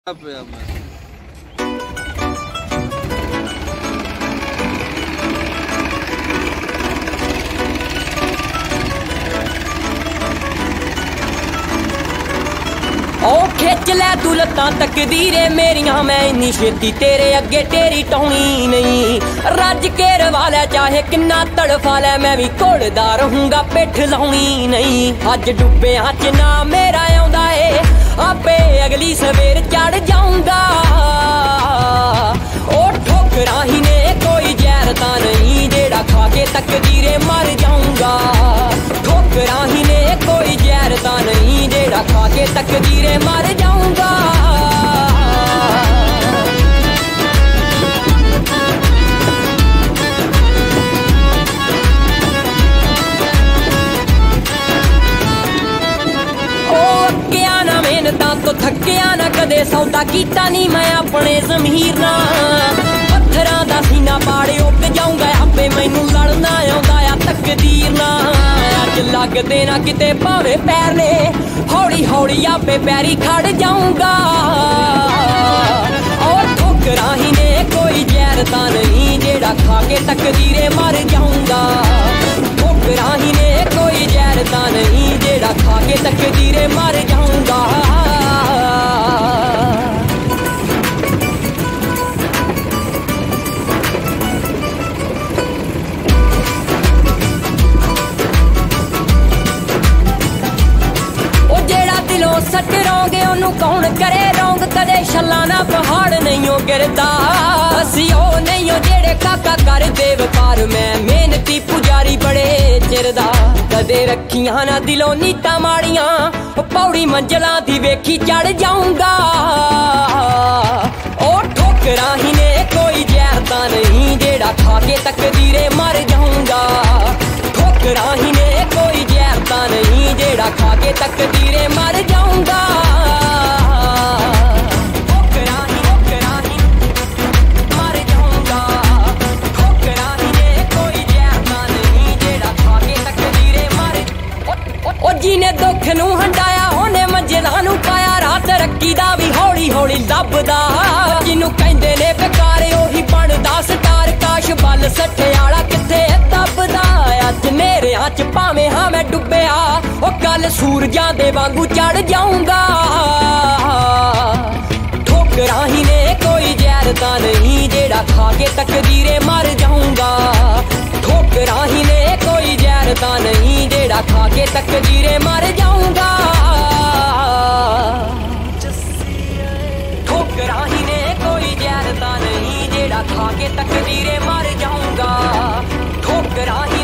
खिच लै तू लत्तां तकदीरे मेरियां, मैं इन्नी छेती तेरे अगे तेरी टौनी नहीं। रज के रवा लै चाहे किन्ना तड़फा लै, मैं भी घोड़दा रहूंगा पिठ लाउणी नहीं। अज डुब्बियां च ना मेरा आउंदा ए, आपे अगली सवेर चढ़ जाऊंगा। ओ ठोकरां ही ने कोई जहर तां नहीं, जेड़ा खा के तकदीरे मर जाऊंगा। ठोकरां ही ने कोई जहर तां नहीं, जेड़ा खा के तकदीरे मर जाऊंगा। तो थकिया ना कदे सौदा कीता नहीं मैं अपने जमीर ना। पत्थरां दा सीना पाड़े उग जाऊंगा, आपे मैनू लड़ना आउंदा आ तकदीर ना। अज लगदे ना किते भावे पैर ने, हौली हौली आपे पैरी खड़ जाऊंगा। और ठोकरां ही ने कोई जहर तां नहीं, जेड़ा खा के तकदीरे मर जाऊंगा। ठोकरां ही ने कोई जहर तां नहीं, जेड़ा खा के तकदीरे मर जाऊंगा। सट रोंगे ओनू कौन करे रोंग, कदे छल्ला ना पहाड़ नहीं हो गिरदा। असी ओ नहीं हो जेड़े काका कर दे व्यापार, मैं मेहनती पुजारी बड़े चिरदा। कदे रखियां ना दिलों नीतां माड़ियां, पौड़ी मंजिलां दी वेखी चढ़ जाऊंगा। ओ ठोकरां ही ने कोई जहर तां नहीं, जेड़ा खा के तकदीरे मर जाऊंगा। ठोकरां ही ने कोई जहर तां नहीं, जेड़ा खा के तकदीरे मर जाऊंगा। ठोकरां ही मर जाऊंगा। ठोकरां ही ने कोई जहर तां नहीं, जेड़ा खा के तकदीरे मर। ओ जिने दुख नू हंडाया ओने मंजिलां नू पाया, रात रक्की दा भी हौली हौली लभदा। जिनू कहंदे ने बेकार ओही बनदा स्टार, काश बल सट्ठे आला किथे दबदा। अज नेरेआं च भावें हां मैं डुब्बिया, ओ कल सूरजां दे वांगू चढ़ जाऊंगा। ठोकरां ही ने कोई जहर तां नहीं, जेड़ा खा के तकदीरे मर जाऊंगा। ठोकरां ही ने कोई जहर तां नहीं, जेड़ा खा के तकदीरे मर जाऊंगा। ठोकरां ही ने कोई जहर तां नहीं, जेड़ा खा के तकदीरे मर जाऊंगा। ठोकरां ही